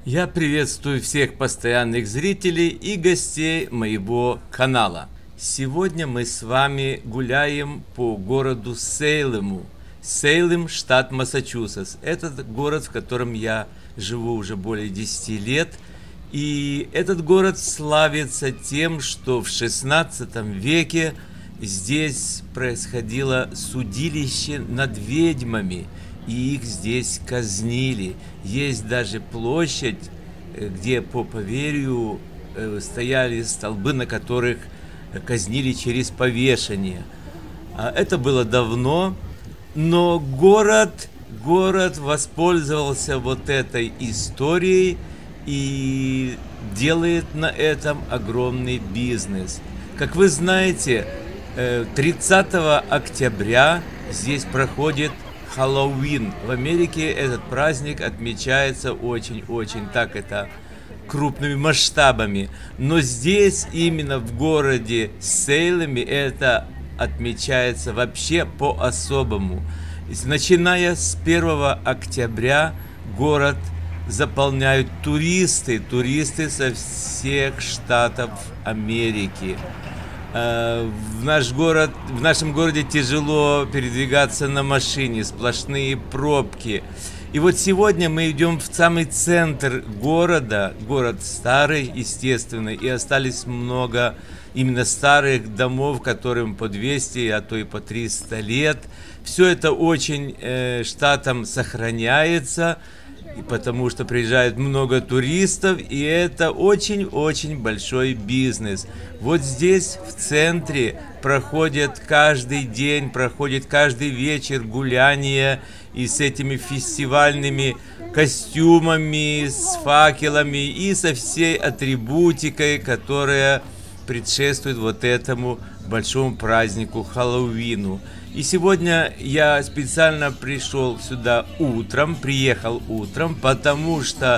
Я приветствую всех постоянных зрителей и гостей моего канала. Сегодня мы с вами гуляем по городу Сейлему. Сейлем, штат Массачусетс. Это город, в котором я живу уже более 10 лет. И этот город славится тем, что в 16 веке здесь происходило судилище над ведьмами. И их здесь казнили. Есть даже площадь, где по поверью стояли столбы, на которых казнили через повешение. Это было давно, но город воспользовался вот этой историей и делает на этом огромный бизнес. Как вы знаете, 30 октября здесь проходит Хэллоуин. В Америке этот праздник отмечается очень-очень крупными масштабами. Но здесь, именно в городе Сейлеме, это отмечается вообще по-особому. Начиная с 1 октября город заполняют туристы со всех штатов Америки. В нашем городе тяжело передвигаться на машине, сплошные пробки. И вот сегодня мы идем в самый центр города. Город старый, естественно, и остались много именно старых домов, которым по 200, а то и по 300 лет. Все это очень штатом сохраняется, потому что приезжает много туристов, и это очень-очень большой бизнес. Вот здесь, в центре, проходит каждый день, проходит каждый вечер гуляния и с этими фестивальными костюмами, с факелами и со всей атрибутикой, которая предшествует вот этому большому празднику Хэллоуину. И сегодня я специально приехал утром, потому что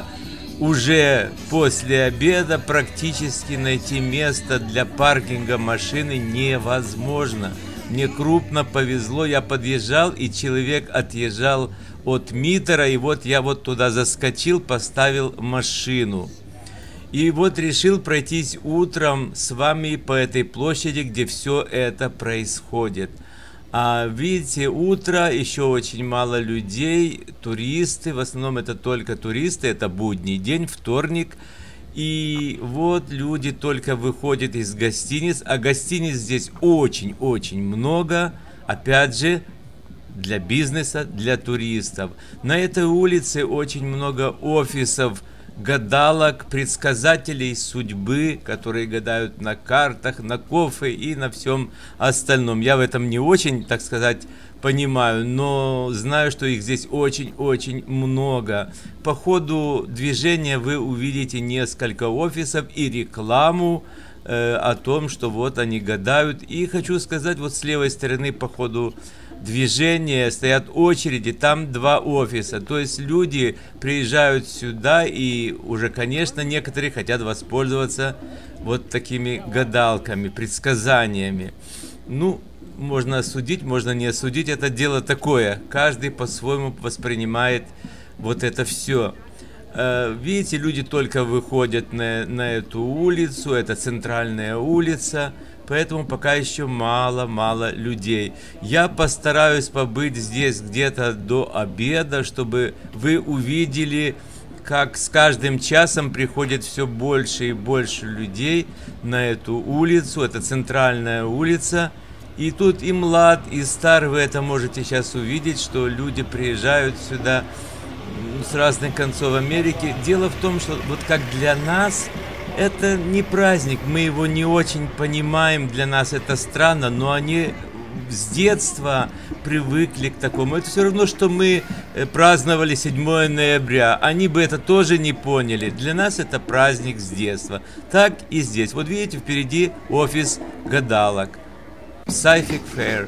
уже после обеда практически найти место для паркинга машины невозможно. Мне крупно повезло, я подъезжал, и человек отъезжал от Миттера, и вот я туда заскочил, поставил машину. И вот решил пройтись утром с вами по этой площади, где все это происходит. Видите, утро, еще очень мало людей, туристы, в основном это только туристы, это будний день, вторник. И вот люди только выходят из гостиниц, а гостиниц здесь очень-очень много, опять же, для бизнеса, для туристов. На этой улице очень много офисов, гадалок, предсказателей судьбы, которые гадают на картах, на кофе и на всем остальном. Я в этом не очень, так сказать, понимаю, но знаю, что их здесь очень-очень много. По ходу движения вы увидите несколько офисов и рекламу о том, что вот они гадают. И хочу сказать, вот с левой стороны по ходу движения стоят очереди, там 2 офиса, то есть люди приезжают сюда и уже, конечно, некоторые хотят воспользоваться вот такими гадалками, предсказаниями. Ну, можно осудить, можно не осудить, это дело такое, каждый по-своему воспринимает вот это все. Видите, люди только выходят на эту улицу, это центральная улица, поэтому пока еще мало людей. Я постараюсь побыть здесь где-то до обеда, чтобы вы увидели, как с каждым часом приходит все больше и больше людей на эту улицу. Это центральная улица. И тут и млад, и стар, вы это можете сейчас увидеть, что люди приезжают сюда с разных концов Америки. Дело в том, что вот как для нас это не праздник, мы его не очень понимаем, для нас это странно, но они с детства привыкли к такому. Это все равно, что мы праздновали 7 ноября, они бы это тоже не поняли. Для нас это праздник с детства. Так и здесь. Вот видите, впереди офис гадалок. Psychic Fair.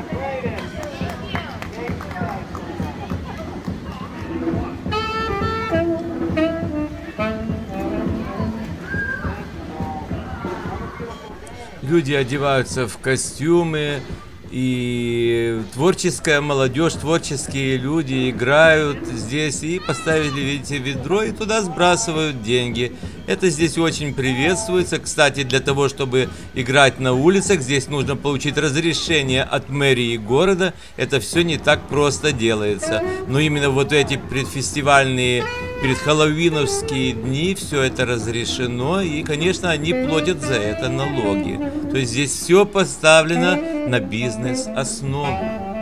Люди одеваются в костюмы, и творческая молодежь, творческие люди играют здесь и поставили, видите, ведро и туда сбрасывают деньги. Это здесь очень приветствуется. Кстати, для того, чтобы играть на улицах, здесь нужно получить разрешение от мэрии города. Это все не так просто делается. Но именно вот эти предфестивальные, предхэллоуиновские дни, все это разрешено. И, конечно, они платят за это налоги. То есть здесь все поставлено на бизнес-основу.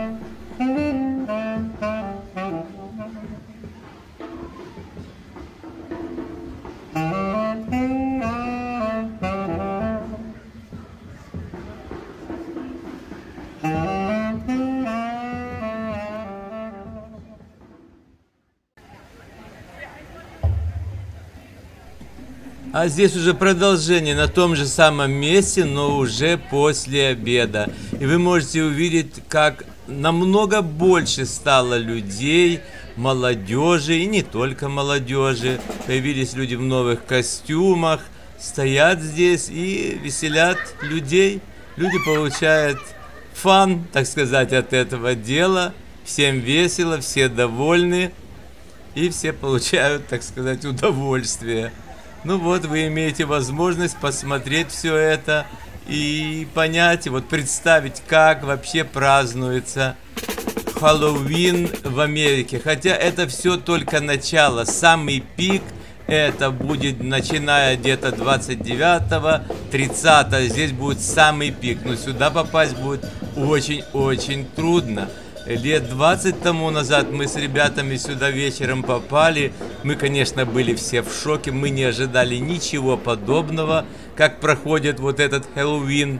А здесь уже продолжение на том же самом месте, но уже после обеда. И вы можете увидеть, как намного больше стало людей, молодежи, и не только молодежи. Появились люди в новых костюмах, стоят здесь и веселят людей. Люди получают фан, так сказать, от этого дела. Всем весело, все довольны, и все получают, так сказать, удовольствие. Ну вот, вы имеете возможность посмотреть все это и понять, вот представить, как вообще празднуется Хэллоуин в Америке. Хотя это все только начало, самый пик это будет начиная где-то 29-го, 30-го, здесь будет самый пик. Но сюда попасть будет очень-очень трудно. Лет 20 тому назад мы с ребятами сюда вечером попали. Мы, конечно, были все в шоке. Мы не ожидали ничего подобного, как проходит вот этот Хэллоуин.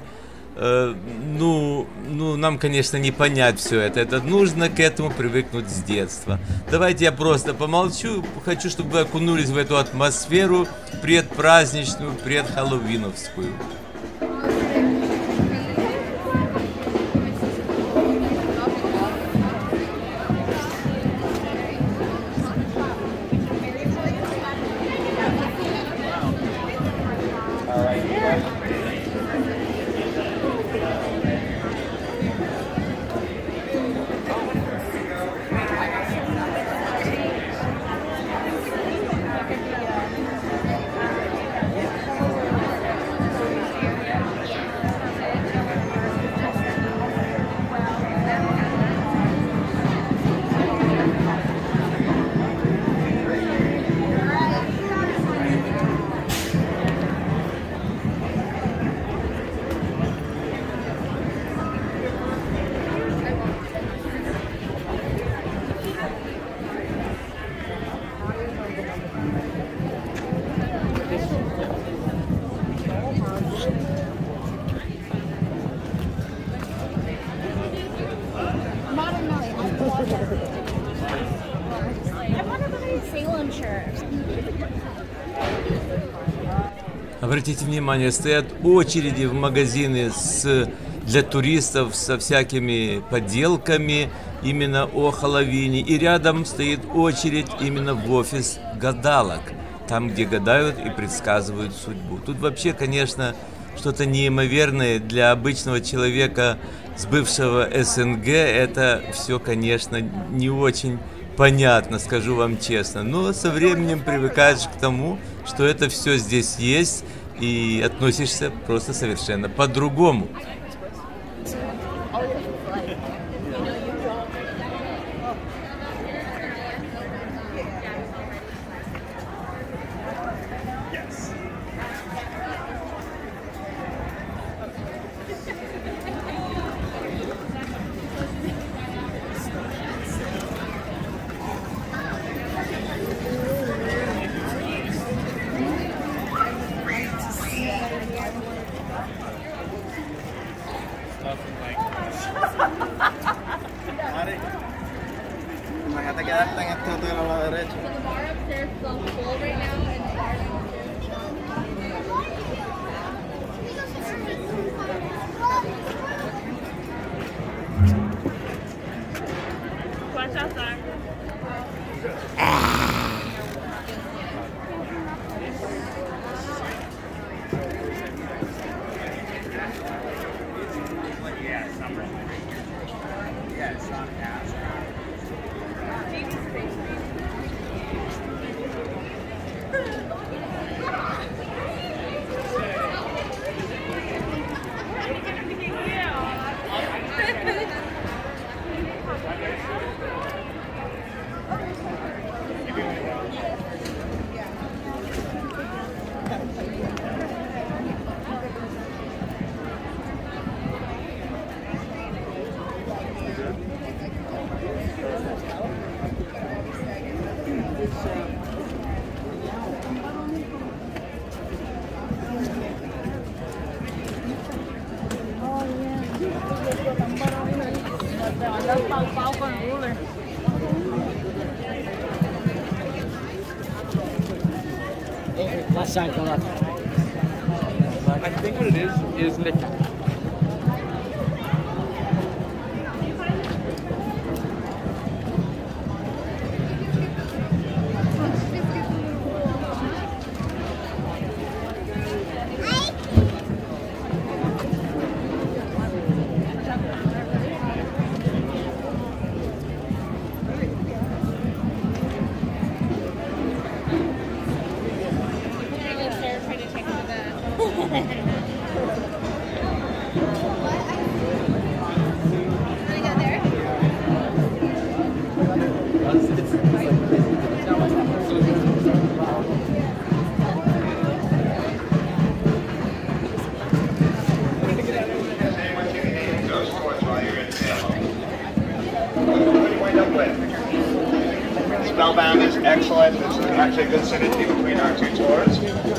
Нам, конечно, не понять все это. Это нужно к этому привыкнуть с детства. Давайте я просто помолчу. Хочу, чтобы вы окунулись в эту атмосферу предпраздничную, предхэллоуиновскую. Обратите внимание, стоят очереди в магазины для туристов со всякими поделками именно о Хэллоуине. И рядом стоит очередь именно в офис гадалок, там, где гадают и предсказывают судьбу. Тут вообще, конечно, что-то неимоверное для обычного человека с бывшего СНГ. Это все, конечно, не очень понятно, скажу вам честно. Но со временем привыкаешь к тому, что это все здесь есть, и относишься просто совершенно по-другому. Imagínate quedarte en este hotel a la derecha. I think what it is liquor. Spellbound is excellent. It's actually a good synergy between our two tours.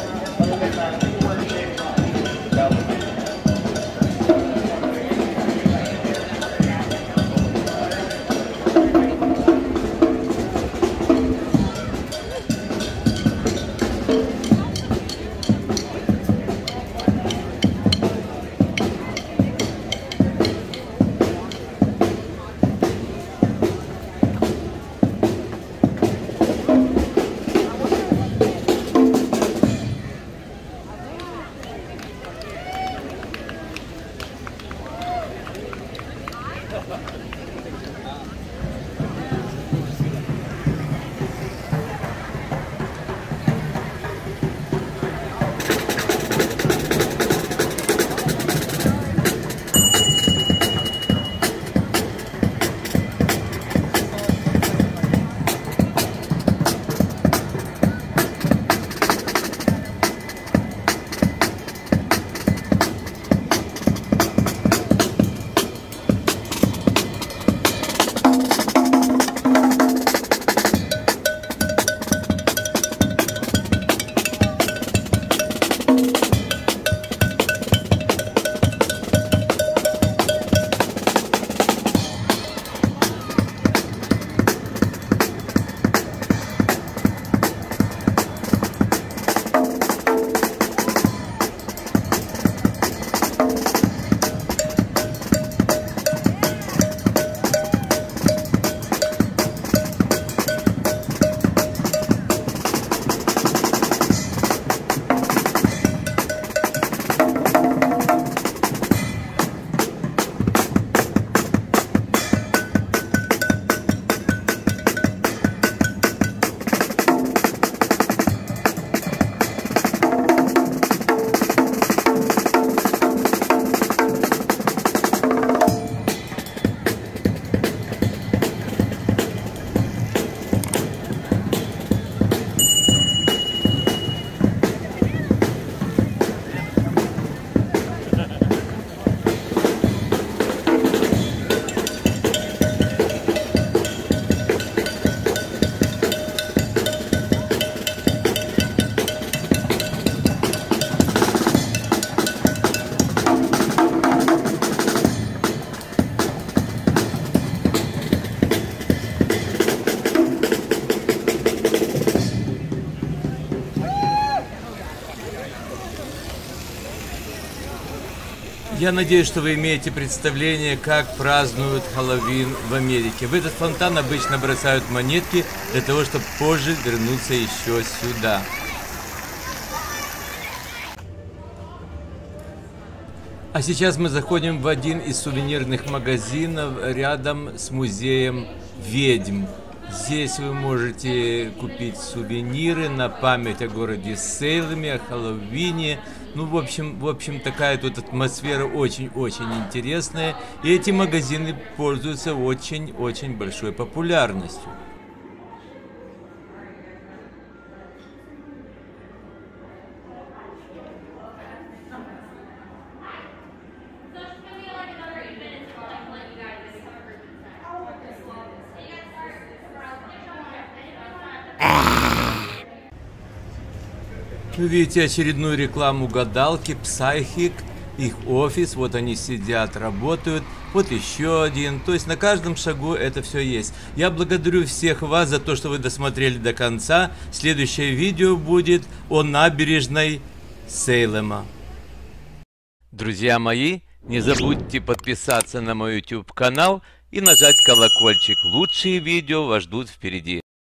Я надеюсь, что вы имеете представление, как празднуют Хэллоуин в Америке. В этот фонтан обычно бросают монетки для того, чтобы позже вернуться еще сюда. А сейчас мы заходим в один из сувенирных магазинов рядом с музеем ведьм. Здесь вы можете купить сувениры на память о городе Сейлеме, о Хэллоуине. Ну, в общем, такая тут атмосфера очень-очень интересная. И эти магазины пользуются очень-очень большой популярностью. Вы видите очередную рекламу гадалки Psychic, их офис, вот они сидят, работают, вот еще один, то есть на каждом шагу это все есть. Я благодарю всех вас за то, что вы досмотрели до конца. Следующее видео будет о набережной Сейлема. Друзья мои, не забудьте подписаться на мой YouTube канал и нажать колокольчик. Лучшие видео вас ждут впереди.